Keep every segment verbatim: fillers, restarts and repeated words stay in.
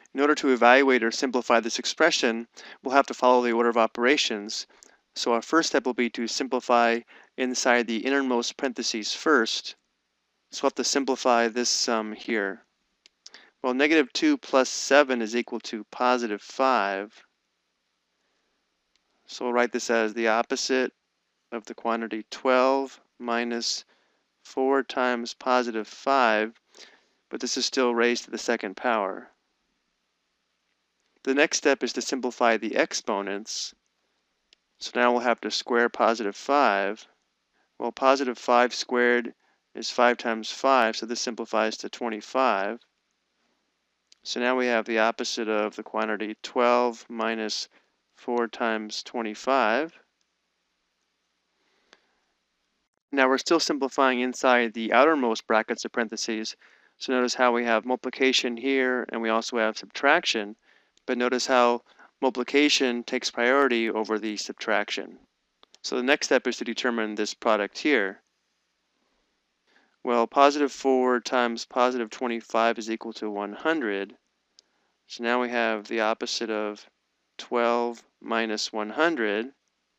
In order to evaluate or simplify this expression, we'll have to follow the order of operations. So our first step will be to simplify inside the innermost parentheses first. So we'll have to simplify this sum here. Well, negative two plus seven is equal to positive five. So we'll write this as the opposite of the quantity twelve minus four times positive five, but this is still raised to the second power. The next step is to simplify the exponents. So now we'll have to square positive five. Well, positive five squared is five times five, so this simplifies to twenty-five. So now we have the opposite of the quantity twelve minus four times twenty-five. Now we're still simplifying inside the outermost brackets of parentheses. So notice how we have multiplication here and we also have subtraction. But notice how multiplication takes priority over the subtraction. So the next step is to determine this product here. Well, positive four times positive twenty-five is equal to one hundred. So now we have the opposite of twelve minus one hundred.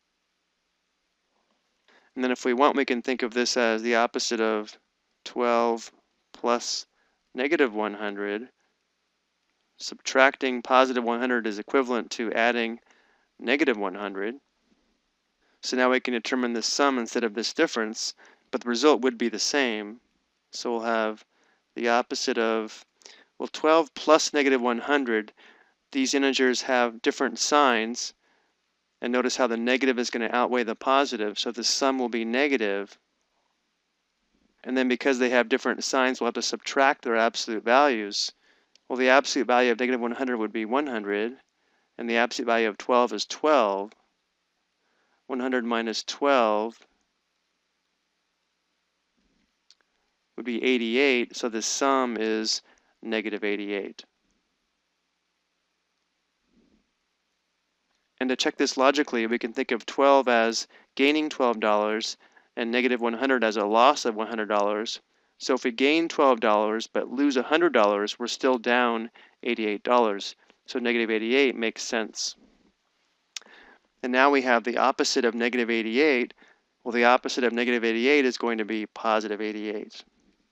And then if we want, we can think of this as the opposite of twelve plus negative one hundred. Subtracting positive one hundred is equivalent to adding negative one hundred. So now we can determine this sum instead of this difference, but the result would be the same. So we'll have the opposite of, well, twelve plus negative one hundred. These integers have different signs, and notice how the negative is going to outweigh the positive, so the sum will be negative. And then because they have different signs, we'll have to subtract their absolute values. Well, the absolute value of negative one hundred would be one hundred, and the absolute value of twelve is twelve. one hundred minus twelve would be eighty-eight, so the sum is negative eighty-eight. And to check this logically, we can think of twelve as gaining twelve dollars and negative one hundred as a loss of one hundred dollars. So if we gain twelve dollars but lose one hundred dollars, we're still down eighty-eight dollars. So negative eighty-eight makes sense. And now we have the opposite of negative eighty-eight. Well, the opposite of negative eighty-eight is going to be positive eighty-eight.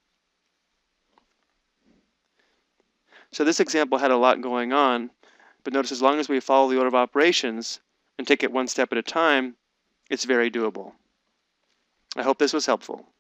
So this example had a lot going on, but notice as long as we follow the order of operations and take it one step at a time, it's very doable. I hope this was helpful.